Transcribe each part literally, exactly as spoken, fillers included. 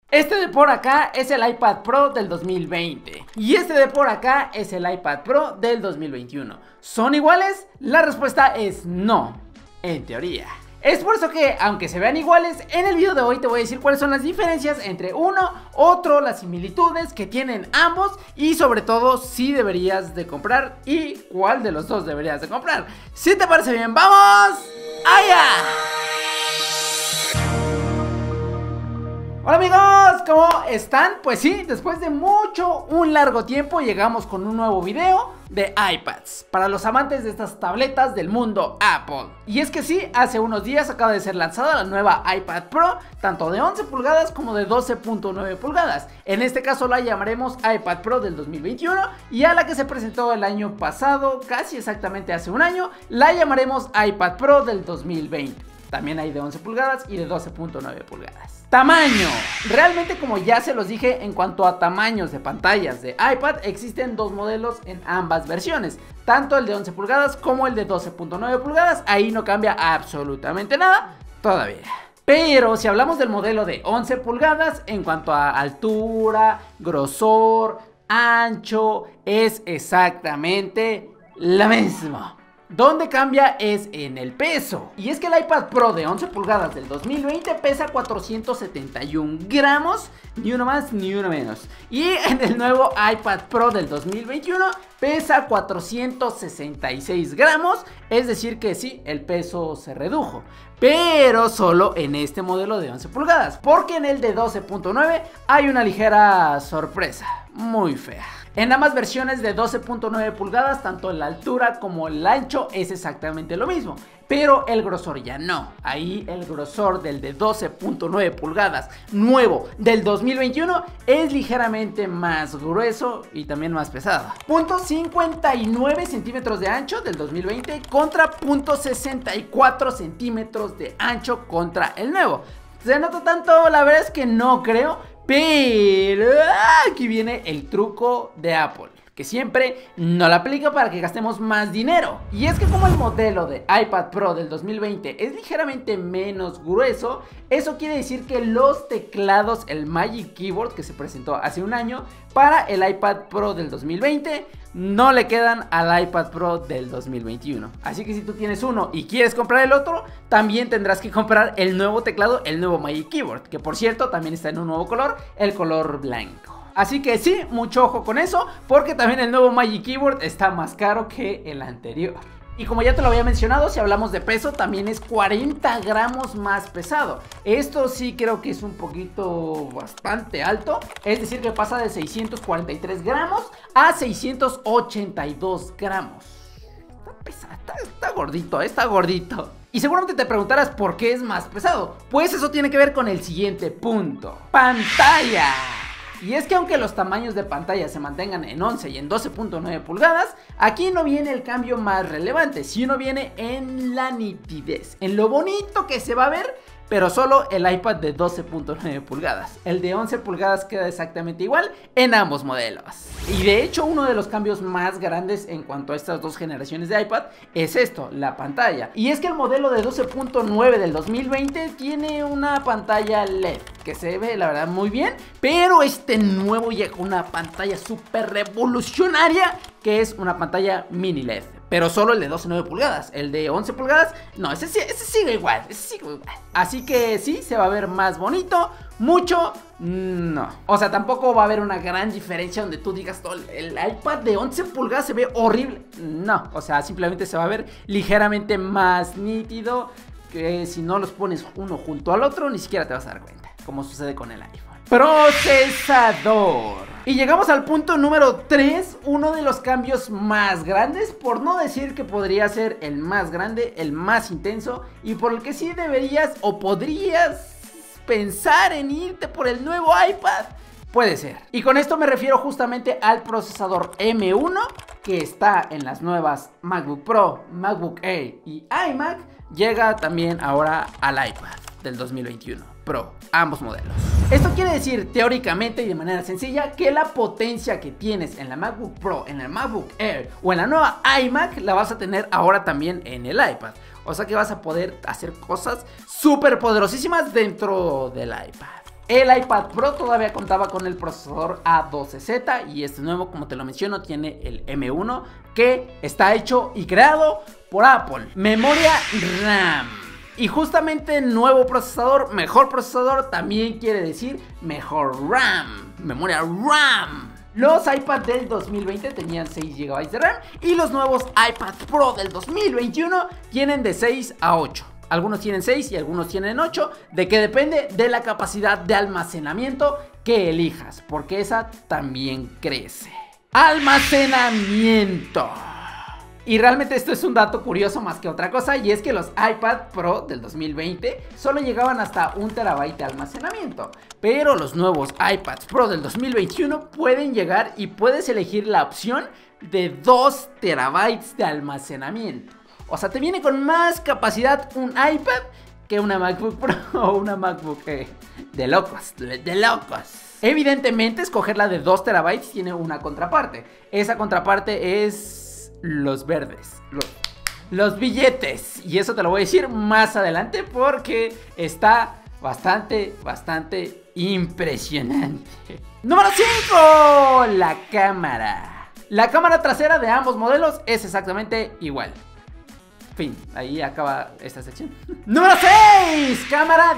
Este de por acá es el iPad Pro del dos mil veinte y este de por acá es el iPad Pro del dos mil veintiuno. ¿Son iguales? La respuesta es no, en teoría. Es por eso que, aunque se vean iguales, en el video de hoy te voy a decir cuáles son las diferencias entre uno, otro, las similitudes que tienen ambos y sobre todo si deberías de comprar y cuál de los dos deberías de comprar. Si te parece bien, ¡vamos allá! Hola amigos, ¿cómo están? Pues sí, después de mucho, un largo tiempo llegamos con un nuevo video de iPads para los amantes de estas tabletas del mundo Apple. Y es que sí, hace unos días acaba de ser lanzada la nueva iPad Pro, tanto de once pulgadas como de doce punto nueve pulgadas. En este caso la llamaremos iPad Pro del dos mil veintiuno y a la que se presentó el año pasado, casi exactamente hace un año, la llamaremos iPad Pro del dos mil veinte. También hay de once pulgadas y de doce punto nueve pulgadas. Tamaño. Realmente, como ya se los dije, en cuanto a tamaños de pantallas de iPad, existen dos modelos en ambas versiones, tanto el de once pulgadas como el de doce punto nueve pulgadas. Ahí no cambia absolutamente nada todavía. Pero si hablamos del modelo de once pulgadas, en cuanto a altura, grosor, ancho, es exactamente lo mismo. Donde cambia es en el peso. Y es que el iPad Pro de once pulgadas del dos mil veinte pesa cuatrocientos setenta y un gramos, ni uno más ni uno menos. Y en el nuevo iPad Pro del dos mil veintiuno pesa cuatrocientos sesenta y seis gramos, es decir que sí, el peso se redujo. Pero solo en este modelo de once pulgadas, porque en el de doce punto nueve hay una ligera sorpresa, muy fea. En ambas versiones de doce punto nueve pulgadas, tanto la altura como el ancho es exactamente lo mismo, pero el grosor ya no. Ahí el grosor del de doce punto nueve pulgadas nuevo del dos mil veintiuno es ligeramente más grueso y también más pesado. punto cincuenta y nueve centímetros de ancho del dos mil veinte contra punto sesenta y cuatro centímetros de ancho contra el nuevo. ¿Se nota tanto? La verdad es que no creo. Pero aquí viene el truco de Apple, que siempre no la aplica para que gastemos más dinero. Y es que como el modelo de iPad Pro del dos mil veinte es ligeramente menos grueso, eso quiere decir que los teclados, el Magic Keyboard que se presentó hace un año para el iPad Pro del dos mil veinte, no le quedan al iPad Pro del dos mil veintiuno. Así que si tú tienes uno y quieres comprar el otro, también tendrás que comprar el nuevo teclado, el nuevo Magic Keyboard, que por cierto también está en un nuevo color, el color blanco. Así que sí, mucho ojo con eso, porque también el nuevo Magic Keyboard está más caro que el anterior. Y como ya te lo había mencionado, si hablamos de peso, también es cuarenta gramos más pesado. Esto sí creo que es un poquito bastante alto, es decir que pasa de seiscientos cuarenta y tres gramos a seiscientos ochenta y dos gramos. Está pesado, está, está gordito, está gordito. Y seguramente te preguntarás por qué es más pesado. Pues eso tiene que ver con el siguiente punto: pantalla. Y es que aunque los tamaños de pantalla se mantengan en once y en doce punto nueve pulgadas, aquí no viene el cambio más relevante, sino viene en la nitidez, en lo bonito que se va a ver, pero solo el iPad de doce punto nueve pulgadas. El de once pulgadas queda exactamente igual en ambos modelos. Y de hecho uno de los cambios más grandes en cuanto a estas dos generaciones de iPad es esto, la pantalla. Y es que el modelo de doce punto nueve del dos mil veinte tiene una pantalla L E D que se ve la verdad muy bien, pero este nuevo llega con una pantalla súper revolucionaria que es una pantalla mini L E D. Pero solo el de doce punto nueve pulgadas. El de once pulgadas, no, ese, ese sigue igual, ese sigue igual. Así que sí, se va a ver más bonito. Mucho, no. O sea, tampoco va a haber una gran diferencia donde tú digas, oh, el iPad de once pulgadas se ve horrible. No, o sea, simplemente se va a ver ligeramente más nítido, que si no los pones uno junto al otro, ni siquiera te vas a dar cuenta, como sucede con el iPhone. Procesador. Y llegamos al punto número tres, uno de los cambios más grandes, por no decir que podría ser el más grande, el más intenso, y por el que sí deberías o podrías pensar en irte por el nuevo iPad. Puede ser. Y con esto me refiero justamente al procesador M uno que está en las nuevas MacBook Pro, MacBook Air y iMac. Llega también ahora al iPad del dos mil veintiuno Pro, ambos modelos. Esto quiere decir teóricamente y de manera sencilla que la potencia que tienes en la MacBook Pro, en el MacBook Air o en la nueva iMac la vas a tener ahora también en el iPad. O sea que vas a poder hacer cosas súper poderosísimas dentro del iPad. El iPad Pro todavía contaba con el procesador A doce Z y este nuevo, como te lo menciono, tiene el M uno que está hecho y creado por Apple. Memoria RAM. Y justamente nuevo procesador, mejor procesador, también quiere decir mejor RAM. Memoria RAM. Los iPad del dos mil veinte tenían seis gigabytes de RAM y los nuevos iPad Pro del dos mil veintiuno tienen de seis a ocho. Algunos tienen seis y algunos tienen ocho, de que depende de la capacidad de almacenamiento que elijas, porque esa también crece. Almacenamiento. Y realmente esto es un dato curioso más que otra cosa, y es que los iPad Pro del dos mil veinte solo llegaban hasta un terabyte de almacenamiento, pero los nuevos iPads Pro del dos mil veintiuno pueden llegar y puedes elegir la opción de dos terabytes de almacenamiento. O sea, te viene con más capacidad un iPad que una MacBook Pro o una MacBook eh, de locos, de locos. Evidentemente, escoger la de dos terabytes tiene una contraparte. Esa contraparte es los verdes, los, los billetes. Y eso te lo voy a decir más adelante porque está bastante, bastante impresionante. Número cinco, la cámara. La cámara trasera de ambos modelos es exactamente igual. Fin, ahí acaba esta sección. Número seis, cámara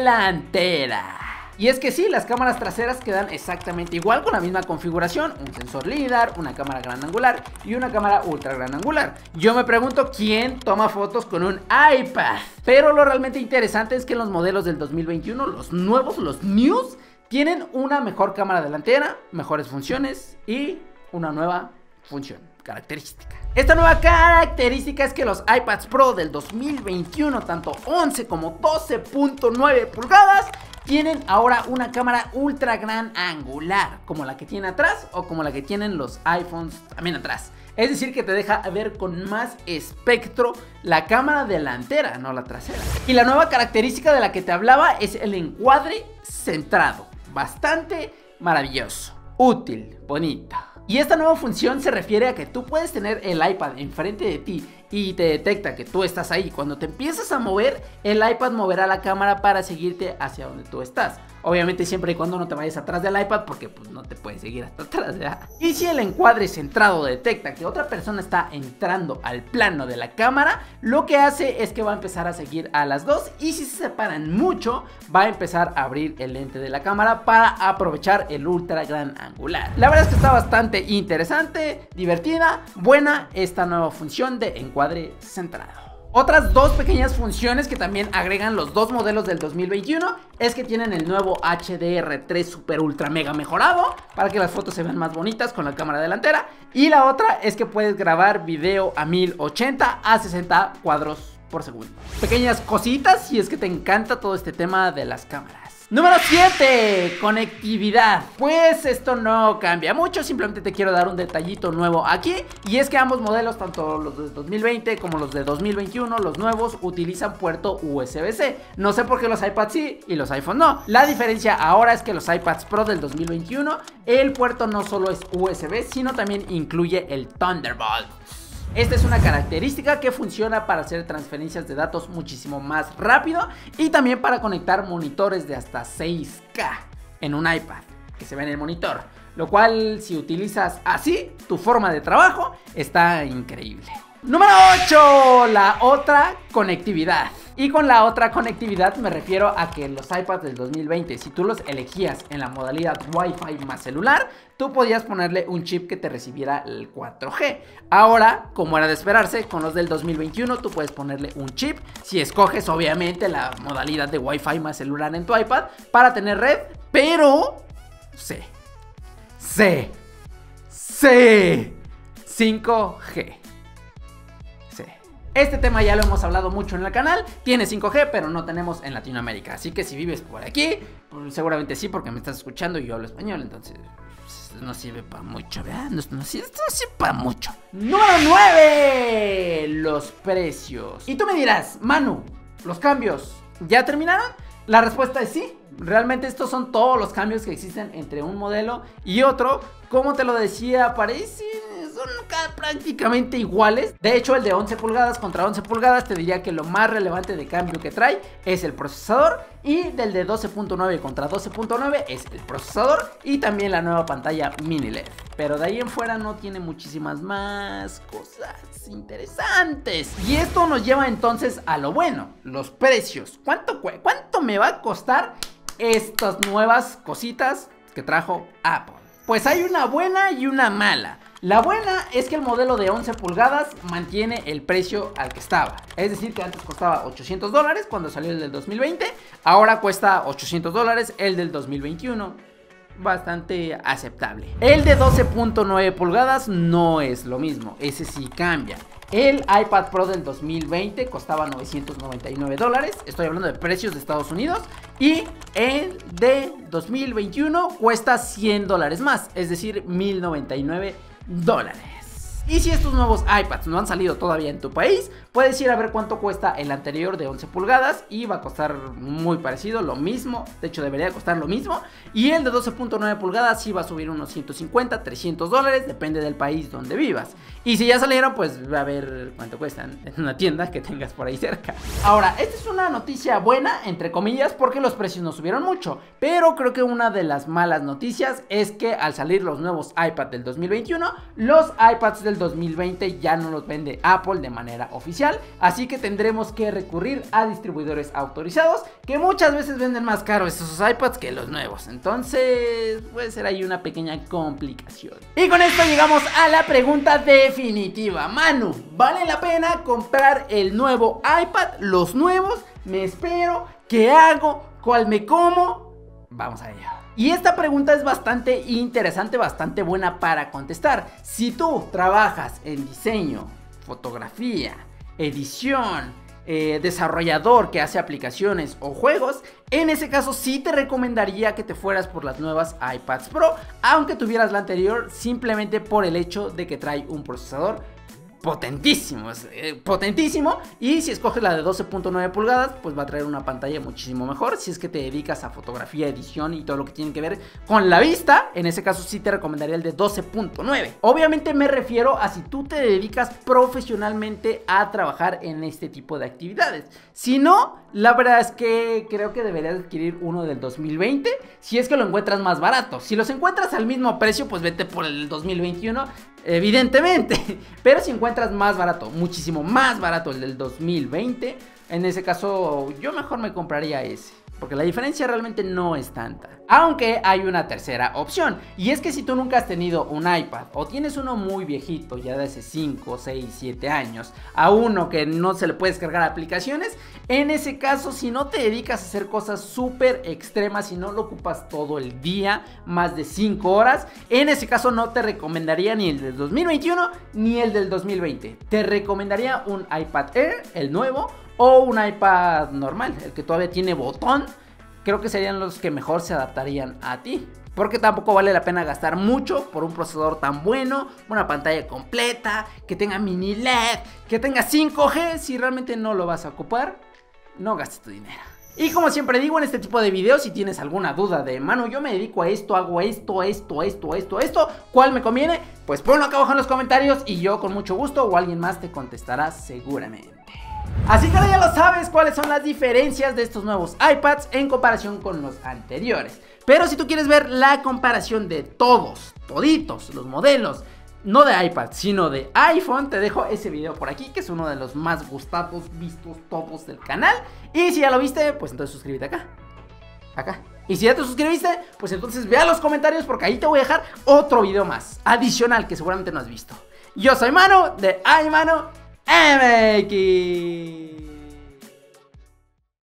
delantera. Y es que sí, las cámaras traseras quedan exactamente igual con la misma configuración. Un sensor LiDAR, una cámara gran angular y una cámara ultra gran angular. Yo me pregunto quién toma fotos con un iPad. Pero lo realmente interesante es que en los modelos del dos mil veintiuno, los nuevos, los news, tienen una mejor cámara delantera, mejores funciones y una nueva función, característica. Esta nueva característica es que los iPads Pro del dos mil veintiuno, tanto once como doce punto nueve pulgadas, tienen ahora una cámara ultra gran angular, como la que tiene atrás o como la que tienen los iPhones también atrás. Es decir, que te deja ver con más espectro la cámara delantera, no la trasera. Y la nueva característica de la que te hablaba es el encuadre centrado. Bastante maravilloso, útil, bonito. Y esta nueva función se refiere a que tú puedes tener el iPad enfrente de ti y te detecta que tú estás ahí. Cuando te empiezas a mover, el iPad moverá la cámara para seguirte hacia donde tú estás. Obviamente siempre y cuando no te vayas atrás del iPad, porque pues no te puedes seguir hasta atrás, ¿verdad? Y si el encuadre centrado detecta que otra persona está entrando al plano de la cámara, lo que hace es que va a empezar a seguir a las dos, y si se separan mucho, va a empezar a abrir el lente de la cámara para aprovechar el ultra gran angular. La verdad es que está bastante interesante, divertida, buena esta nueva función de encuadre centrado. Otras dos pequeñas funciones que también agregan los dos modelos del dos mil veintiuno es que tienen el nuevo H D R tres Super Ultra Mega mejorado para que las fotos se vean más bonitas con la cámara delantera, y la otra es que puedes grabar video a mil ochenta a sesenta cuadros por segundo. Pequeñas cositas si es que te encanta todo este tema de las cámaras. Número siete, conectividad. Pues esto no cambia mucho, simplemente te quiero dar un detallito nuevo aquí, y es que ambos modelos, tanto los de dos mil veinte como los de dos mil veintiuno, los nuevos, utilizan puerto U S B C. No sé por qué los iPads sí y los iPhone no. La diferencia ahora es que los iPads Pro del dos mil veintiuno, el puerto no solo es U S B, sino también incluye el Thunderbolt. Esta es una característica que funciona para hacer transferencias de datos muchísimo más rápido, y también para conectar monitores de hasta seis K en un iPad que se ve en el monitor, lo cual, si utilizas así tu forma de trabajo, está increíble. Número ocho, la otra conectividad. Y con la otra conectividad me refiero a que los iPads del dos mil veinte, si tú los elegías en la modalidad Wi-Fi más celular, tú podías ponerle un chip que te recibiera el cuatro G. Ahora, como era de esperarse, con los del dos mil veintiuno tú puedes ponerle un chip, si escoges obviamente la modalidad de Wi-Fi más celular en tu iPad, para tener red, pero C, C, C, cinco G. Este tema ya lo hemos hablado mucho en el canal. Tiene cinco G, pero no tenemos en Latinoamérica. Así que si vives por aquí, pues seguramente sí, porque me estás escuchando y yo hablo español. Entonces no sirve para mucho, ¿verdad? No, no, no sirve para mucho. Número nueve, los precios. Y tú me dirás, Manu, ¿los cambios ya terminaron? La respuesta es sí. Realmente estos son todos los cambios que existen entre un modelo y otro. Como te lo decía, parece son prácticamente iguales. De hecho, el de once pulgadas contra once pulgadas te diría que lo más relevante de cambio que trae es el procesador, y del de doce punto nueve contra doce punto nueve es el procesador y también la nueva pantalla mini L E D. Pero de ahí en fuera no tiene muchísimas más cosas interesantes. Y esto nos lleva entonces a lo bueno, los precios. ¿Cuánto, cuánto me va a costar estas nuevas cositas que trajo Apple? Pues hay una buena y una mala. La buena es que el modelo de once pulgadas mantiene el precio al que estaba. Es decir, que antes costaba ochocientos dólares cuando salió el del dos mil veinte. Ahora cuesta ochocientos dólares el del dos mil veintiuno. Bastante aceptable. El de doce punto nueve pulgadas no es lo mismo. Ese sí cambia. El iPad Pro del dos mil veinte costaba novecientos noventa y nueve dólares. Estoy hablando de precios de Estados Unidos. Y el de dos mil veintiuno cuesta cien dólares más. Es decir, mil noventa y nueve dólares. Y si estos nuevos iPads no han salido todavía en tu país, puedes ir a ver cuánto cuesta el anterior de once pulgadas y va a costar muy parecido, lo mismo. De hecho, debería costar lo mismo. Y el de doce punto nueve pulgadas sí va a subir unos ciento cincuenta, trescientos dólares, depende del país donde vivas. Y si ya salieron, pues va a ver cuánto cuestan en una tienda que tengas por ahí cerca. Ahora, esta es una noticia buena, entre comillas, porque los precios no subieron mucho. Pero creo que una de las malas noticias es que al salir los nuevos iPad del dos mil veintiuno, los iPads del dos mil veinte ya no los vende Apple de manera oficial, así que tendremos que recurrir a distribuidores autorizados que muchas veces venden más caros esos iPads que los nuevos. Entonces puede ser ahí una pequeña complicación. Y con esto llegamos a la pregunta definitiva. Manu, ¿vale la pena comprar el nuevo iPad? ¿Los nuevos? ¿Me espero? ¿Qué hago? ¿Cuál me como? Vamos a ello. Y esta pregunta es bastante interesante, bastante buena para contestar. Si tú trabajas en diseño, fotografía, edición, eh, desarrollador que hace aplicaciones o juegos, en ese caso sí te recomendaría que te fueras por las nuevas iPads Pro, aunque tuvieras la anterior, simplemente por el hecho de que trae un procesador potentísimo, eh, potentísimo. Y si escoges la de doce punto nueve pulgadas, pues va a traer una pantalla muchísimo mejor. Si es que te dedicas a fotografía, edición y todo lo que tiene que ver con la vista, en ese caso sí te recomendaría el de doce punto nueve. Obviamente me refiero a si tú te dedicas profesionalmente a trabajar en este tipo de actividades. Si no, la verdad es que creo que deberías adquirir uno del dos mil veinte, si es que lo encuentras más barato. Si los encuentras al mismo precio, pues vete por el dos mil veintiuno, evidentemente. Pero si encuentras más barato, muchísimo más barato el del dos mil veinte, en ese caso yo mejor me compraría ese, porque la diferencia realmente no es tanta. Aunque hay una tercera opción, y es que si tú nunca has tenido un iPad o tienes uno muy viejito, ya de hace cinco, seis, siete años, a uno que no se le puede descargar aplicaciones, en ese caso, si no te dedicas a hacer cosas súper extremas, si no lo ocupas todo el día, más de cinco horas, en ese caso no te recomendaría ni el del dos mil veintiuno ni el del dos mil veinte. Te recomendaría un iPad Air, el nuevo, o un iPad normal, el que todavía tiene botón. Creo que serían los que mejor se adaptarían a ti, porque tampoco vale la pena gastar mucho por un procesador tan bueno, una pantalla completa, que tenga mini L E D, que tenga cinco G. Si realmente no lo vas a ocupar, no gastes tu dinero. Y como siempre digo en este tipo de videos, si tienes alguna duda de, mano, yo me dedico a esto, hago esto, esto, esto, esto, esto, ¿cuál me conviene? Pues ponlo acá abajo en los comentarios y yo con mucho gusto o alguien más te contestará seguramente. Así que ahora ya lo sabes cuáles son las diferencias de estos nuevos iPads en comparación con los anteriores. Pero si tú quieres ver la comparación de todos, toditos los modelos, no de iPad, sino de iPhone, te dejo ese video por aquí, que es uno de los más gustados, vistos, topos del canal. Y si ya lo viste, pues entonces suscríbete acá, acá. Y si ya te suscribiste, pues entonces ve a los comentarios, porque ahí te voy a dejar otro video más, adicional, que seguramente no has visto. Yo soy Manu, de iManu M X.